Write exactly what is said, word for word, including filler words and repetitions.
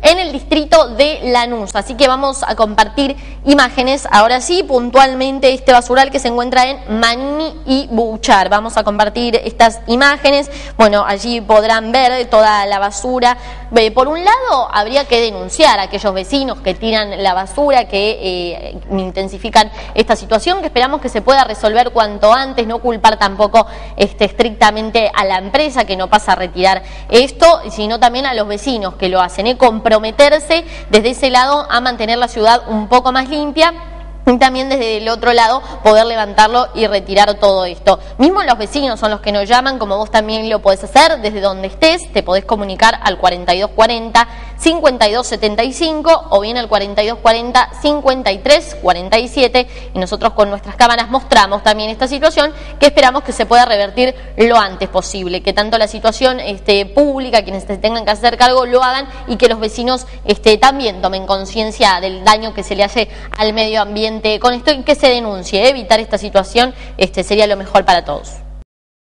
en el distrito de Lanús. Así que vamos a compartir imágenes, ahora sí, puntualmente este basural que se encuentra en Manini y Bouchard. Vamos a compartir estas imágenes. Bueno, allí podrán ver toda la basura. Por un lado, habría que denunciar a aquellos vecinos que tiran la basura, que eh, intensifican esta situación, que esperamos que se pueda resolver cuanto antes, no culpar tampoco este, estrictamente a la empresa que no pasa a retirar esto, sino también a los vecinos que lo hacen, ¿eh? Comprometerse desde ese lado a mantener la ciudad un poco más limpia. Y también desde el otro lado poder levantarlo y retirar todo esto. Mismo los vecinos son los que nos llaman, como vos también lo podés hacer desde donde estés. Te podés comunicar al cuarenta y dos cuarenta, cincuenta y dos setenta y cinco o bien al cuarenta y dos cuarenta, cincuenta y tres cuarenta y siete, y nosotros con nuestras cámaras mostramos también esta situación, que esperamos que se pueda revertir lo antes posible, que tanto la situación este, pública, quienes se tengan que hacer cargo, lo hagan, y que los vecinos este, también tomen conciencia del daño que se le hace al medio ambiente con esto, y que se denuncie. Evitar esta situación este, sería lo mejor para todos.